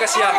kasihan.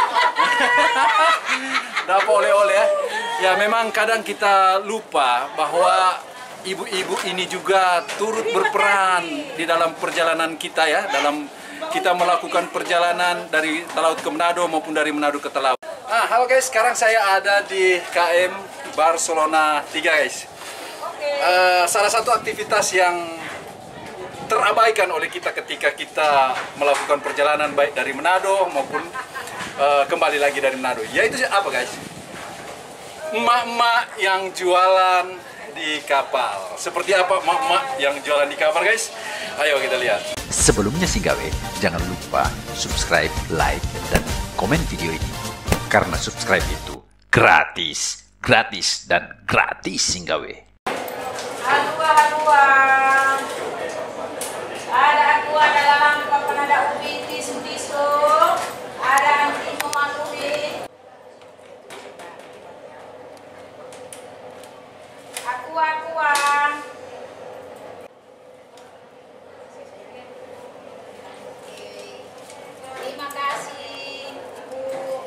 Dapat oleh-oleh ya. Ya memang kadang kita lupa bahwa ibu-ibu ini juga turut berperan di dalam perjalanan kita ya, dalam kita melakukan perjalanan dari Talaut ke Manado maupun dari Manado ke Talaut. Halo guys, sekarang saya ada di KM Barcelona 3 guys. Salah satu aktivitas yang terabaikan oleh kita ketika kita melakukan perjalanan baik dari Manado maupun kembali lagi dari Manado, yaitu apa guys? Emak-emak yang jualan di kapal. Seperti apa emak-emak yang jualan di kapal guys? Ayo kita lihat. Sebelumnya sih gawe, jangan lupa subscribe, like, dan komen video ini. Karena subscribe itu gratis, gratis, dan gratis sih gawe. Ada aqua dalam papan, ada ubi tisu, ada anti memalui. Aqua. Terima kasih, Bu.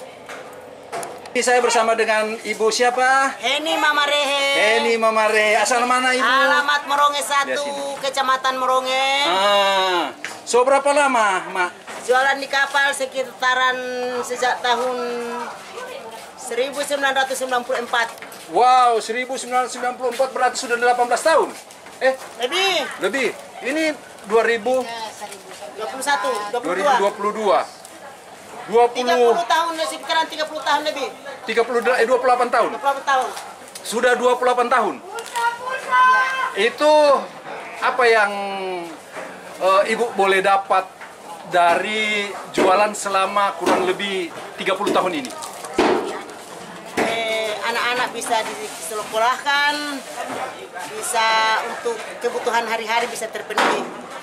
Saya bersama dengan Ibu siapa? Heni Mama Rehe. Heni Mama Rehe. Asal mana Ibu? Alamat Meronge 1, Di sini. Kecamatan Meronge. So berapa lama, Mak? Jualan di kapal sekitaran sejak tahun 1994. Wow, 1994 berarti sudah 18 tahun. Lebih. Ini 21, 22. 2022. 30 tahun, sekitaran 30 tahun lebih. 28 tahun. 28 tahun. Sudah 28 tahun. Itu apa yang Ibu boleh dapat dari jualan selama kurang lebih 30 tahun ini? Anak-anak bisa disekolahkan, bisa untuk kebutuhan hari-hari bisa terpenuhi.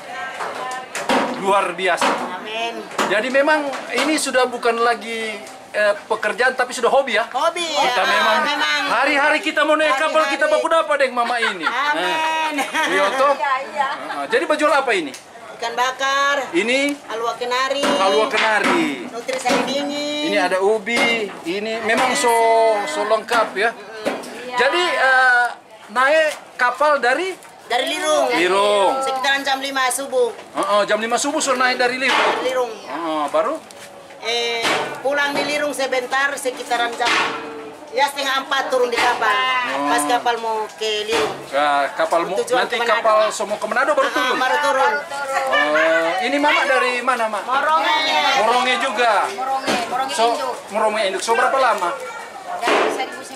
Luar biasa. Amin. Jadi memang ini sudah bukan lagi pekerjaan tapi sudah hobi ya. Hobi ya. Kita memang hari-hari kita mau naik kapal kita baku dapat deh mama ini. Amin. Iya toh? Jadi baju apa ini? Ikan bakar. Ini Halua kenari. halua kenari. Nutrisari dingin. Ini ada ubi. Ini memang so lengkap ya. Jadi naik kapal dari Lirung. Sekitaran jam 5 subuh. Jam 5 subuh sudah naik dari Lirung. Baru Pulang di Lirung sebentar sekitaran jam setengah 4 turun di kapal. Pas kapal mau ke Lirung. Nanti kapal semua ke Manado baru turun. Baru turun. Ini mama dari mana, Mak? Moronge juga. Moronge Induk. Induk. So berapa lama? Dari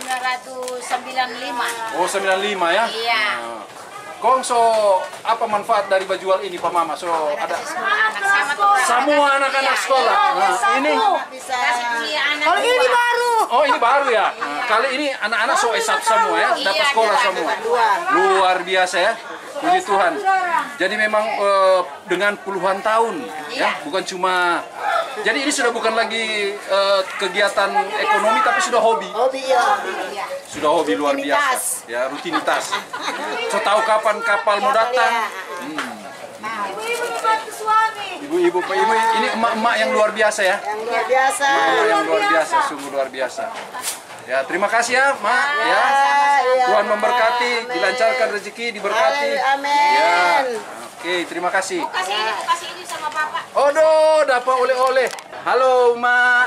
1995. Oh, 95 ya? Iya. Kong apa manfaat dari bajual ini Pak Mama? So ada semua anak-anak sekolah. Nah, ini Bisa. Kalau ini baru. oh ini baru ya. Kali ini anak-anak so S1 semua ya, dapat sekolah semua. Luar biasa ya. Puji Tuhan. Jadi memang dengan puluhan tahun ya, bukan cuma. Jadi ini sudah bukan lagi kegiatan ekonomi tapi sudah hobi. Hobi ya. Sudah hobi luar biasa. Ya, rutinitas. So tahu kapan kapal mau datang. Ibu-ibu membantu suami. Ibu-ibu, ini emak-emak yang luar biasa ya. Yang luar biasa. Yang luar biasa, sungguh luar biasa. Ya, terima kasih ya, Mak. Ya. Tuhan memberkati, dilancarkan rezeki, diberkati. Amin. Ya. Oke, terima kasih. Kasih ini sama Bapak. Odo, dapat oleh-oleh. Halo, Mak.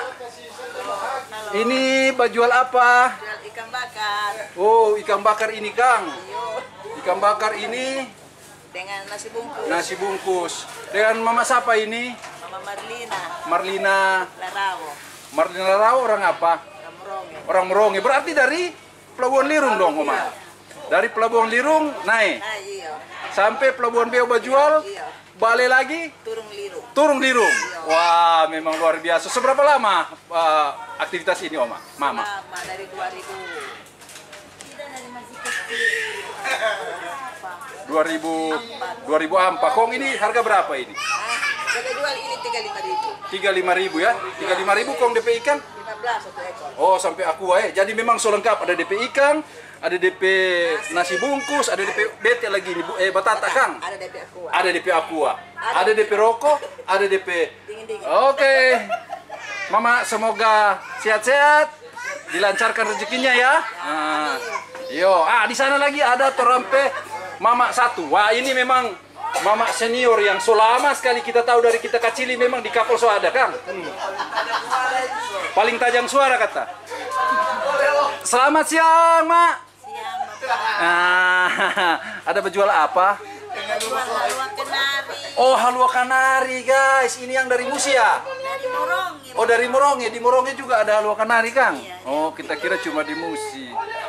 Ini bajual apa? Ikan bakar. Oh, ikan bakar ini, Kang. Ikan bakar ini Dengan nasi bungkus. nasi bungkus. Dengan Mama siapa ini? Mama Marlina. Marlina. Larawo. Marlina Larau orang apa? Meronge. Orang Meronge. Berarti dari Pelabuhan Lirung dong, Oma. Dari Pelabuhan Lirung naik Iya. sampai Pelabuhan Beo Bajual, Iya. balik lagi Turun Turung Lirung. Wah, memang luar biasa. Seberapa lama aktivitas ini, Oma? Mama. Lama dari 2000. 2004. Kong ini harga berapa ini? Kita jual ini 35.000. 35.000 ya. 35.000 kong DP ikan? 15 satu ekor. Oh, sampai aqua ya. Jadi memang so lengkap, ada DP ikan, ada DP nasi bungkus, ada DP bete lagi nih, batata Kang. Ada DP aqua. Ada DP aqua. Ada DP rokok, ada DP. Dingin-dingin. Oke. Mama semoga sehat-sehat, dilancarkan rezekinya ya. Nah, yo, di sana lagi ada torampe Mama satu. Wah, ini memang Mama senior yang selama sekali kita tahu dari kita kecil memang di kapal so ada, Kang. Paling tajam suara kata. Selamat siang, Mak. Siang, Bapak. Ada berjual apa? Jual halua kenari Oh, halua kanari, guys. Ini yang dari Musi ya? dari Morongi. Oh, dari Morongi. Di Morongi juga ada halua kanari, Kang? Oh, kita kira cuma di Musi.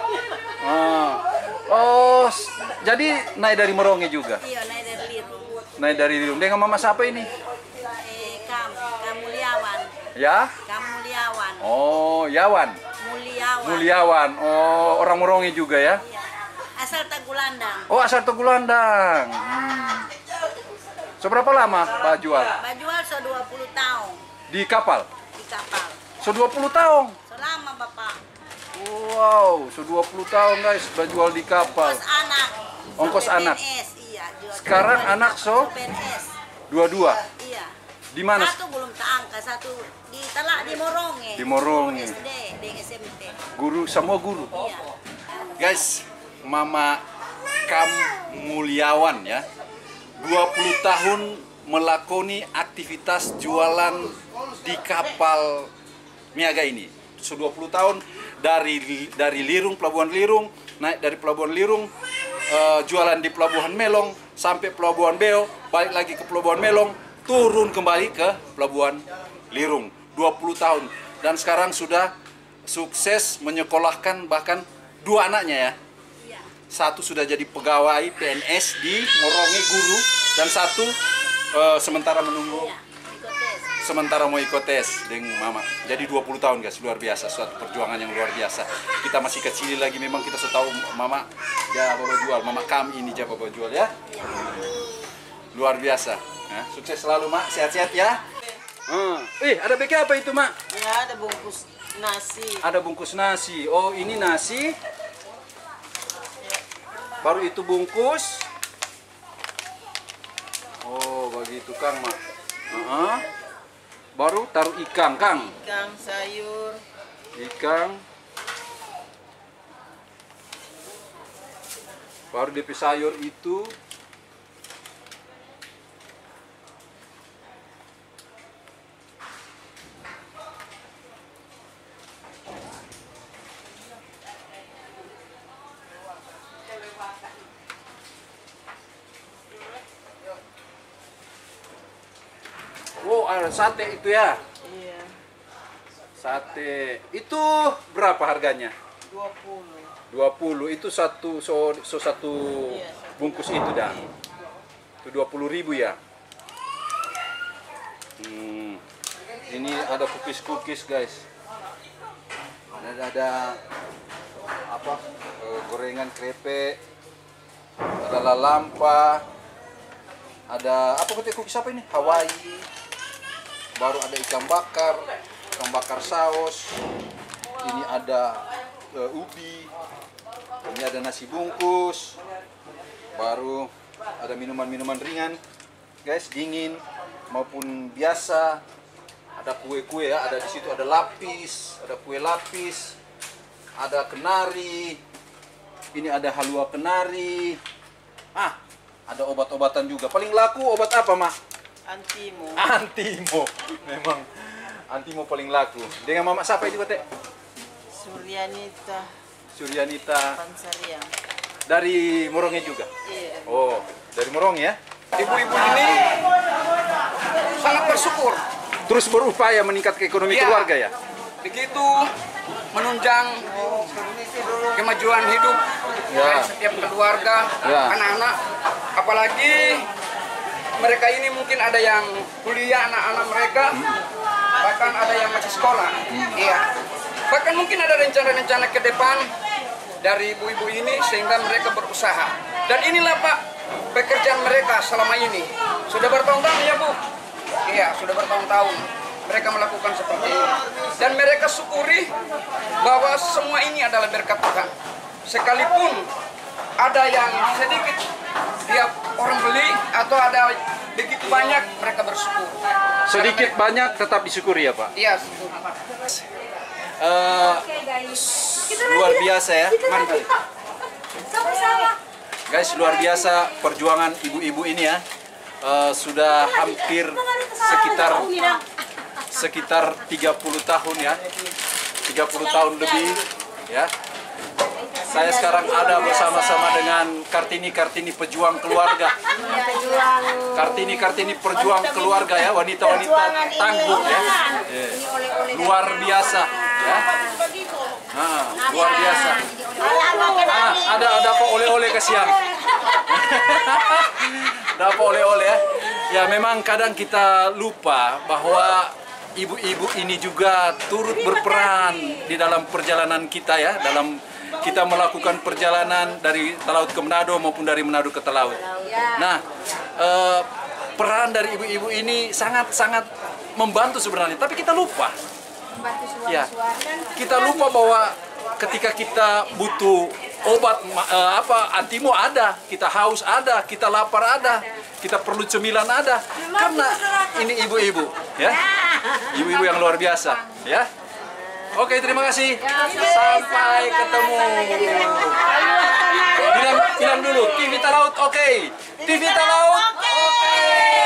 Oh, jadi naik dari Morongi juga? Iya, naik dari Lirung. Naik dari Lirung. Dengan Mama siapa ini? Muliawan. Ya? Muliawan. Oh, Yawan. Muliawan. Muliawan. Oh, orang Morongi juga ya? Iya. Asal Tagulandang. Oh, asal Tegulandang. Seberapa lama Pak jual? Pak jual 20 tahun Di kapal? di kapal. 20 tahun? Selama Bapak. Wow, 20 tahun guys, jual di kapal. Ongkos anak. Ongkos anak. PNS, iya. Sekarang anak so? PNS. Dua-dua? Iya. Di mana? Satu belum terangkat, satu di Telak di Morongi. Di Morongi. SD, di SMP. Guru, semua guru? Iya. Guys, Mama Kam Muliawan ya, 20 tahun melakoni aktivitas jualan di kapal niaga ini. 20 tahun dari Lirung, Pelabuhan Lirung, naik dari Pelabuhan Lirung, jualan di Pelabuhan Melong, sampai Pelabuhan Beo, balik lagi ke Pelabuhan Melong, turun kembali ke Pelabuhan Lirung. 20 tahun. Dan sekarang sudah sukses menyekolahkan bahkan 2 anaknya ya. Satu sudah jadi pegawai PNS di Morongi guru, dan satu sementara menunggu, sementara mau ikut tes dengan Mama. Jadi 20 tahun guys, luar biasa, suatu perjuangan yang luar biasa. Kita masih kecil lagi, memang kita sudah tahu Mama ya bawa jual, Mama kami ini jago bawa jual ya. Luar biasa. Nah, sukses selalu Mak, sehat-sehat ya. Ada beke apa itu Mak? Ya, ada bungkus nasi. Ada bungkus nasi. Oh, ini nasi. Baru itu bungkus. Oh, begitu Kang Mak. Baru taruh ikan Kang. Ikan, sayur. Ikan. Baru DP sayur itu. Oh, ada sate itu ya? Iya. Sate. Itu berapa harganya? 20. 20. Itu satu satu Iya, bungkus itu dah. Itu 20.000 ya? Ini ada cookies guys. Ada apa? Gorengan krepek. Ada lalampa. Ada apa cookies apa ini? Hawaii. Baru ada ikan bakar saus. Ini ada ubi. Ini ada nasi bungkus. Baru ada minuman-minuman ringan, guys, dingin maupun biasa. Ada kue-kue ya, ada di situ ada lapis, ada kue lapis, ada kenari. Ini ada halua kenari. Ada obat-obatan juga. Paling laku obat apa, Mak? Antimo. Antimo. Memang Antimo paling laku. Dengan Mama siapa itu, Teh? Suryanita. Pansarian. Dari Morongi juga? Iya. Oh, dari Morongi ya? Ibu-ibu ini sangat bersyukur. Terus berupaya meningkatkan ekonomi Iya. keluarga ya? Begitu menunjang kemajuan hidup dari setiap keluarga, anak-anak. Apalagi mereka ini mungkin ada yang kuliah, anak-anak mereka, bahkan ada yang masih sekolah. Iya. Bahkan mungkin ada rencana-rencana ke depan dari ibu-ibu ini sehingga mereka berusaha. Dan inilah Pak pekerjaan mereka selama ini. Sudah bertahun-tahun ya Bu? Iya, sudah bertahun-tahun mereka melakukan seperti ini. Dan mereka syukuri bahwa semua ini adalah berkat Tuhan. Sekalipun ada yang sedikit tiap orang beli atau ada begitu banyak mereka bersyukur. Sedikit banyak tetap disyukuri ya Pak. Iya. Luar biasa ya. Mari. Guys, luar biasa perjuangan ibu-ibu ini ya. Sudah hampir sekitar 30 tahun ya. 30 tahun lebih ya. Saya sekarang ada bersama-sama dengan Kartini pejuang keluarga. Kartini perjuang keluarga ya, wanita-wanita tangguh ya. Luar biasa ya. Luar biasa. Ada apa oleh-oleh kasihan. Dapat oleh-oleh ya. Ya memang kadang kita lupa bahwa ibu-ibu ini juga turut berperan di dalam perjalanan kita ya, dalam kita melakukan perjalanan dari Talaut ke Manado maupun dari Manado ke Talaut. Nah, peran dari ibu-ibu ini sangat-sangat membantu sebenarnya, tapi kita lupa. Ya, kita lupa bahwa ketika kita butuh obat antimo ada, kita haus ada, kita lapar ada, kita perlu cemilan ada, karena ini ibu-ibu, ya, ibu-ibu yang luar biasa, ya. Oke, terima kasih. Sampai ketemu. Bilang dulu, TV Talaut, oke. TV Talaut, oke.